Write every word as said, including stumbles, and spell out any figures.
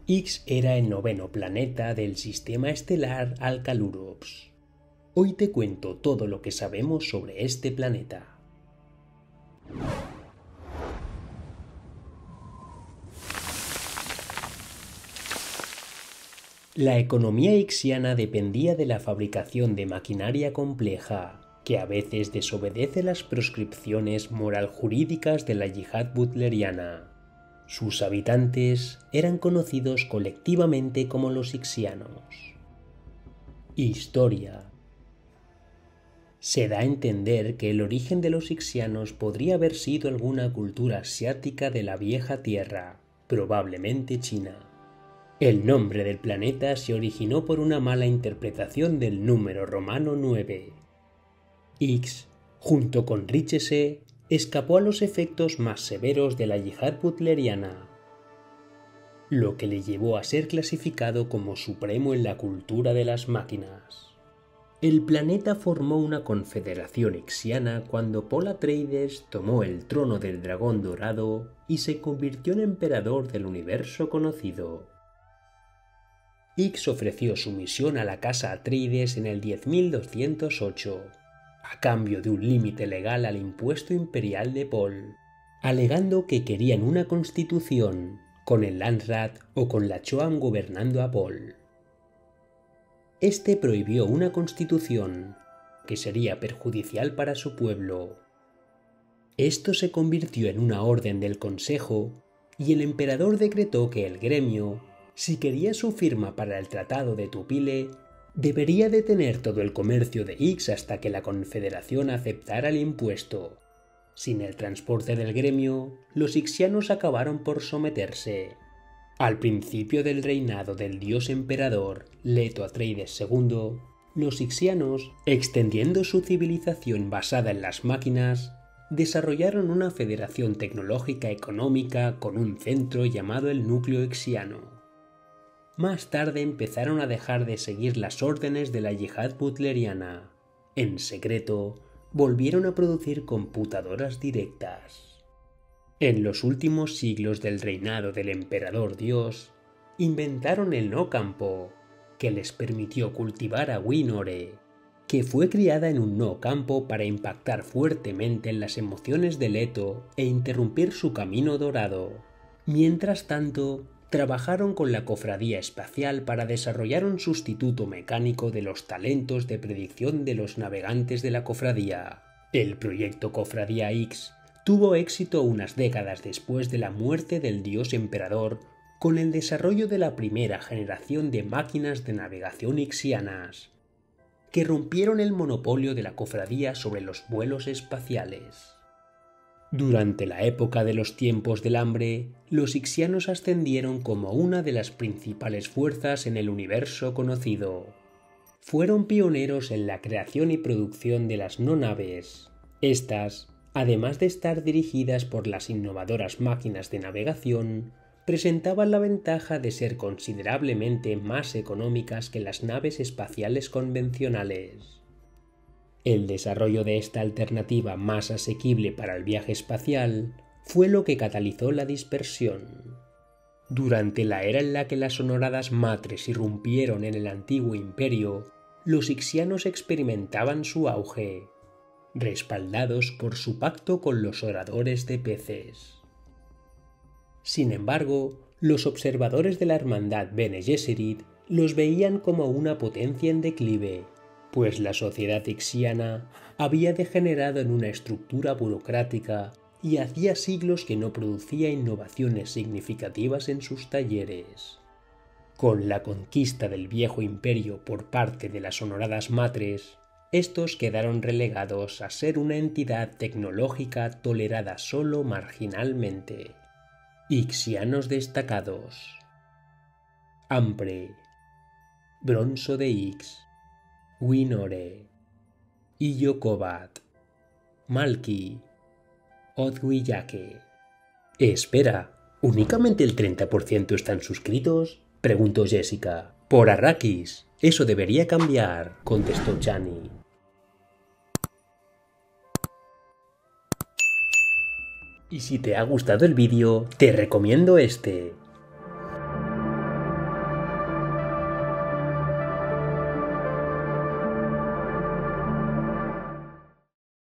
Ix era el noveno planeta del sistema estelar Alcalurops. Hoy te cuento todo lo que sabemos sobre este planeta. La economía ixiana dependía de la fabricación de maquinaria compleja, que a veces desobedece las proscripciones moral-jurídicas de la yihad butleriana. Sus habitantes eran conocidos colectivamente como los ixianos. Historia. Se da a entender que el origen de los ixianos podría haber sido alguna cultura asiática de la vieja tierra, probablemente China. El nombre del planeta se originó por una mala interpretación del número romano nueve. Ix, junto con Ríchese, escapó a los efectos más severos de la yihad butleriana, lo que le llevó a ser clasificado como supremo en la cultura de las máquinas. El planeta formó una confederación ixiana cuando Paul Atreides tomó el trono del dragón dorado y se convirtió en emperador del universo conocido. Ix ofreció su misión a la casa Atreides en el diez mil doscientos ocho, a cambio de un límite legal al impuesto imperial de Paul, alegando que querían una constitución, con el Landsrat o con la Choam gobernando a Paul. Este prohibió una constitución, que sería perjudicial para su pueblo. Esto se convirtió en una orden del Consejo, y el emperador decretó que el gremio, si quería su firma para el Tratado de Tupile, debería detener todo el comercio de Ix hasta que la Confederación aceptara el impuesto. Sin el transporte del gremio, los ixianos acabaron por someterse. Al principio del reinado del dios emperador Leto Atreides segundo, los ixianos, extendiendo su civilización basada en las máquinas, desarrollaron una federación tecnológica económica con un centro llamado el Núcleo Ixiano. Más tarde empezaron a dejar de seguir las órdenes de la yihad butleriana. En secreto, volvieron a producir computadoras directas. En los últimos siglos del reinado del emperador Dios, inventaron el no campo, que les permitió cultivar a Win-Ore, que fue criada en un no campo para impactar fuertemente en las emociones de Leto e interrumpir su camino dorado. Mientras tanto, trabajaron con la Cofradía Espacial para desarrollar un sustituto mecánico de los talentos de predicción de los navegantes de la Cofradía. El proyecto Cofradía Ix tuvo éxito unas décadas después de la muerte del dios emperador con el desarrollo de la primera generación de máquinas de navegación ixianas, que rompieron el monopolio de la Cofradía sobre los vuelos espaciales. Durante la época de los tiempos del hambre, los ixianos ascendieron como una de las principales fuerzas en el universo conocido. Fueron pioneros en la creación y producción de las no naves. Estas, además de estar dirigidas por las innovadoras máquinas de navegación, presentaban la ventaja de ser considerablemente más económicas que las naves espaciales convencionales. El desarrollo de esta alternativa más asequible para el viaje espacial fue lo que catalizó la dispersión. Durante la era en la que las honoradas matres irrumpieron en el antiguo imperio, los ixianos experimentaban su auge, respaldados por su pacto con los oradores de peces. Sin embargo, los observadores de la hermandad Bene Gesserit los veían como una potencia en declive, pues la sociedad ixiana había degenerado en una estructura burocrática y hacía siglos que no producía innovaciones significativas en sus talleres. Con la conquista del viejo imperio por parte de las honoradas matres, estos quedaron relegados a ser una entidad tecnológica tolerada solo marginalmente. Ixianos destacados: Ampre, Bronzo de Ix, Win-Ore, Iyoko-Bat, Malki, Odwiyake. Espera, ¿únicamente el treinta por ciento están suscritos?, preguntó Jessica. Por Arrakis, eso debería cambiar, contestó Chani. Y si te ha gustado el vídeo, te recomiendo este.